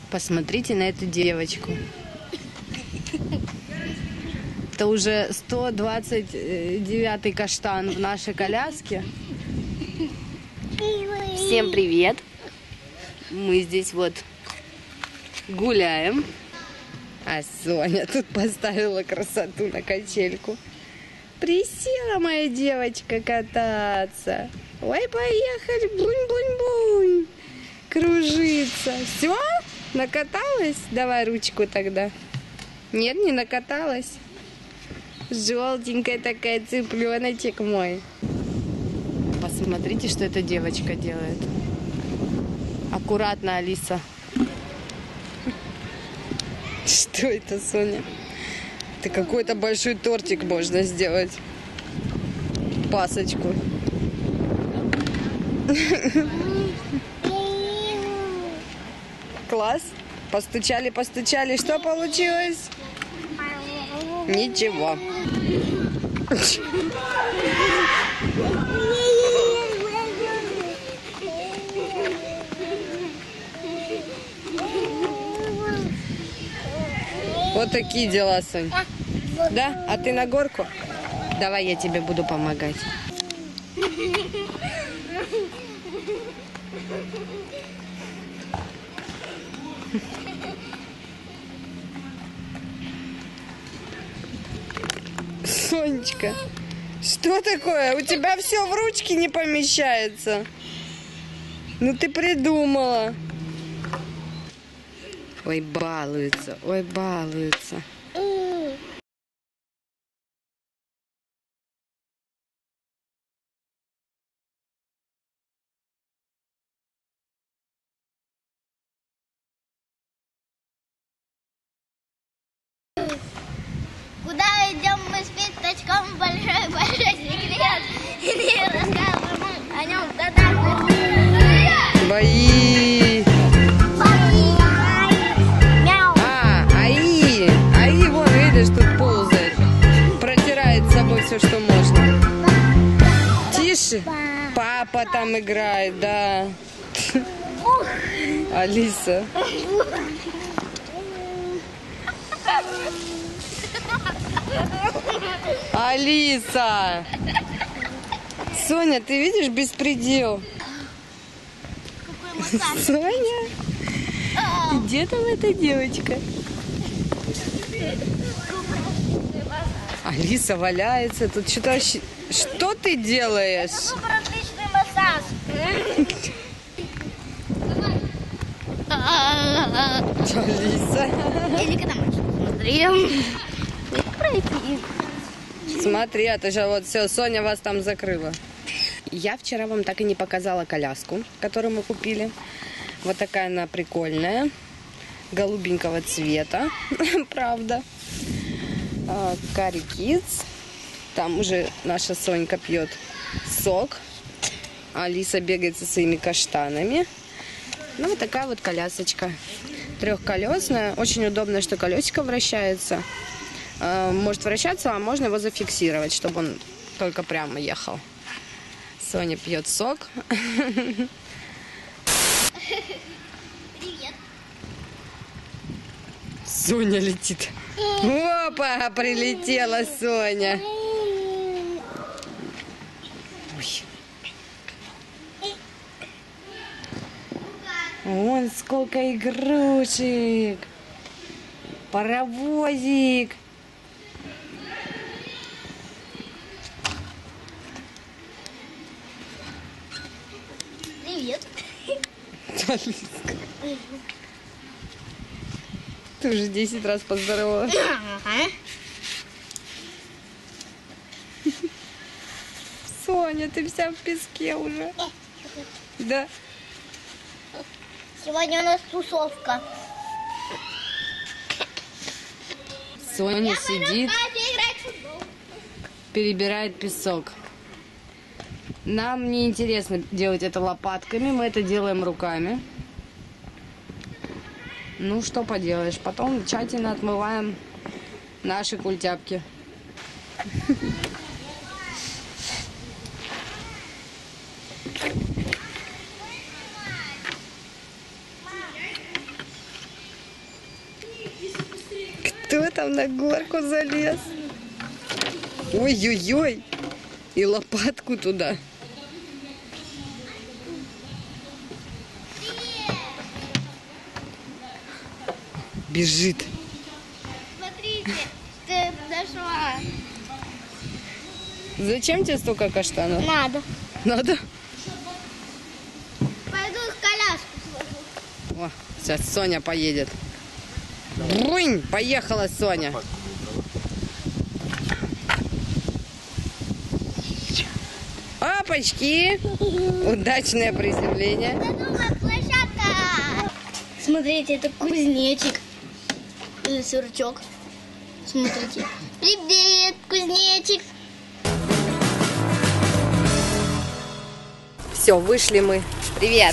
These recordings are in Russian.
Посмотрите на эту девочку. Это уже 129-й каштан в нашей коляске. Всем привет! Мы здесь вот гуляем. А Соня тут поставила красоту на качельку. Присела моя девочка кататься. Ой, поехали. Бунь-бунь-бунь. Кружится. Все? Накаталась? Давай ручку тогда. Нет, не накаталась. Желтенькая такая цыпленочек мой. Посмотрите, что эта девочка делает. Аккуратно, Алиса. Что это, Соня? Ты какой-то большой тортик можно сделать. Пасочку. Класс. Постучали, постучали. Что получилось? Ничего. Вот такие дела, Сонь. Да? А ты на горку? Давай я тебе буду помогать. Сонечка, что такое? У тебя все в ручке не помещается. Ну ты придумала. Ой, балуется, ой, балуется. Куда идем мы с Петочком? Большой-большой секрет. И не рассказываем о нем тогда. Бои. Аи, вон, видишь, тут ползает. Протирает с собой все, что можно. Тише. Папа там играет, да. Алиса. Алиса! Соня, ты видишь беспредел? Соня? Где там эта девочка? Алиса валяется. Тут что-то... Что ты делаешь? Отличный массаж. Алиса. Или когда мы смотрим. Пройти. Смотри, это же вот все, Соня вас там закрыла. Я вчера вам так и не показала коляску, которую мы купили. Вот такая она прикольная. Голубенького цвета, правда. Кари Kids. Там уже наша Сонька пьет сок. Алиса бегает со своими каштанами. Ну, вот такая вот колясочка. Трехколесная. Очень удобно, что колесико вращается. Может вращаться, а можно его зафиксировать, чтобы он только прямо ехал. Соня пьет сок. Привет. Соня летит. Опа, прилетела Соня. Ой. Вон сколько игрушек. Паровозик. Привет. Ты уже 10 раз поздоровалась. Ага. Соня, ты вся в песке уже. Да. Сегодня у нас тусовка. Соня сидит, перебирает песок. Нам не интересно делать это лопатками, мы это делаем руками. Ну, что поделаешь. Потом тщательно отмываем наши культяпки. там на горку залез. Ой-ой-ой. И лопатку туда. Бежит. Смотрите, ты дошла. Зачем тебе столько каштанов? Надо. Надо? Пойду в коляску сложу. О, сейчас Соня поедет. Брунь, поехала Соня. Опачки. Удачное приземление. Надувная площадка. Смотрите, это кузнечик. Или сырчок. Смотрите. Привет, кузнечик. Все, вышли мы. Привет.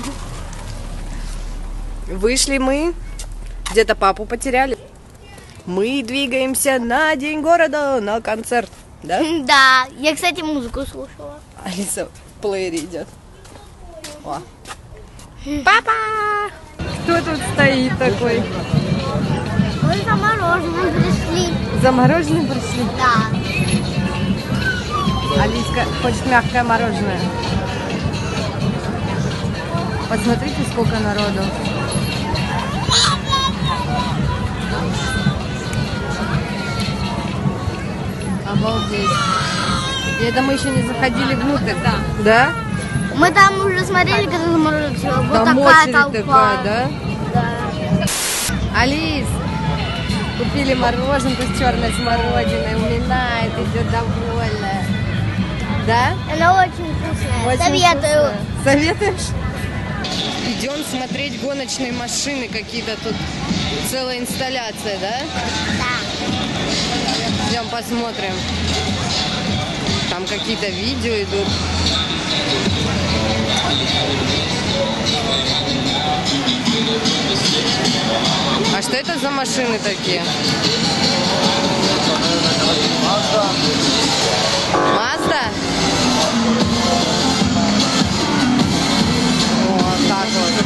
Вышли мы. Где-то папу потеряли. Мы двигаемся на День города, на концерт. Да? Да, я, кстати, музыку слушала. Алиса в плеере идет. О. Папа! Кто тут стоит такой? Мы за мороженым пришли. За мороженым пришли? Да. Алиска хочет мягкое мороженое. Посмотрите, сколько народу. Обалдеть. И это мы еще не заходили внутрь. Да? Мы там уже смотрели, когда заморозили. Вот Там такая очередь толпа. такая, да? Да. Алис, купили мороженку с черной смородиной, уминает, идет довольная. Да? Она очень вкусная. Очень Советую. вкусная. Советуешь? Идем смотреть гоночные машины какие-то тут. Целая инсталляция, да? Да. Идем посмотрим. Там какие-то видео идут. А что это за машины такие? Мазда? Вот так вот.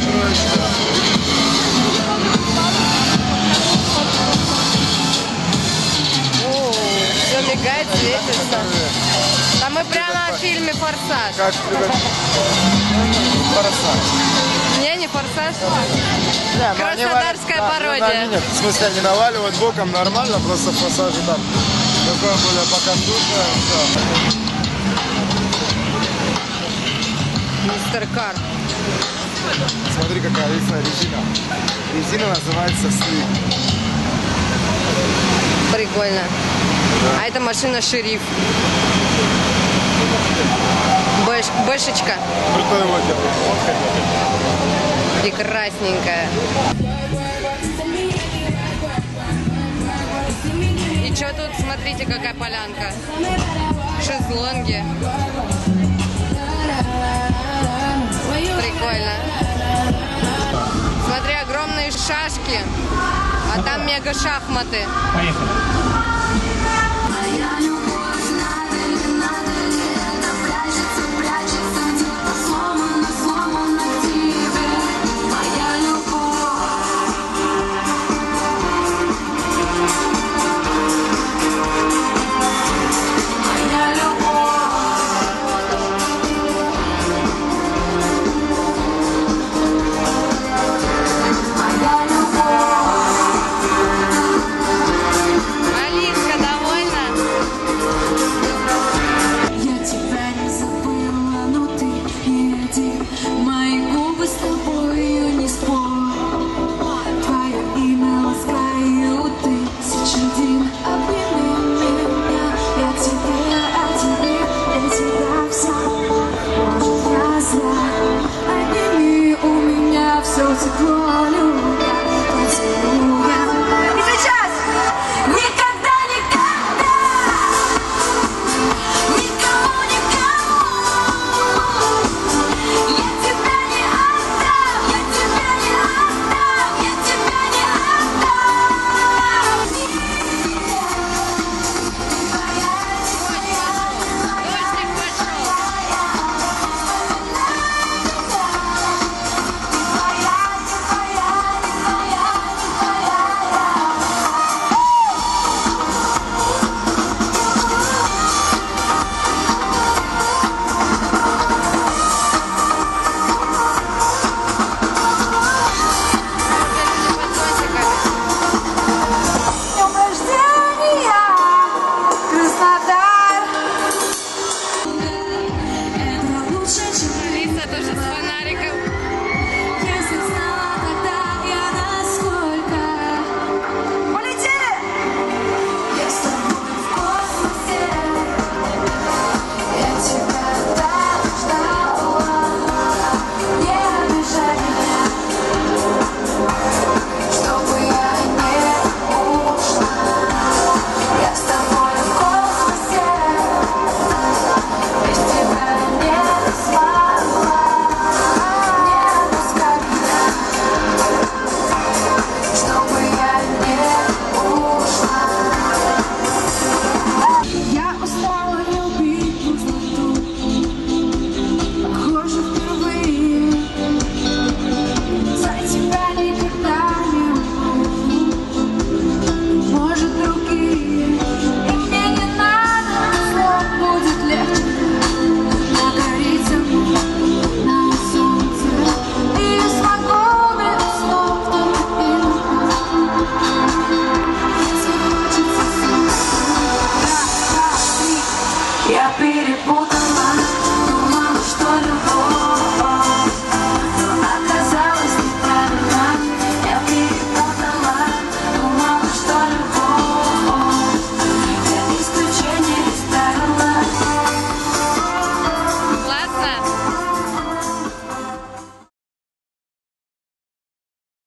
О, все мигает, светится. Да мы прямо в фильме «Форсаж». Как «Форсаж». Не, не «Форсаж». Не, ну Краснодарская они пародия. нет, в смысле, они наваливают боком нормально, просто в «Форсаже» там такое более поконтужное, все. Мистер Кар. Смотри, какая лисная резина. Резина называется слип. Прикольно. А это машина «Шериф». Бэшечка. Крутой водитель. Прекрасненькая. И что тут, смотрите, какая полянка. Шезлонги. Прикольно. Смотри, огромные шашки. А там мега шахматы. Поехали. Я перепутала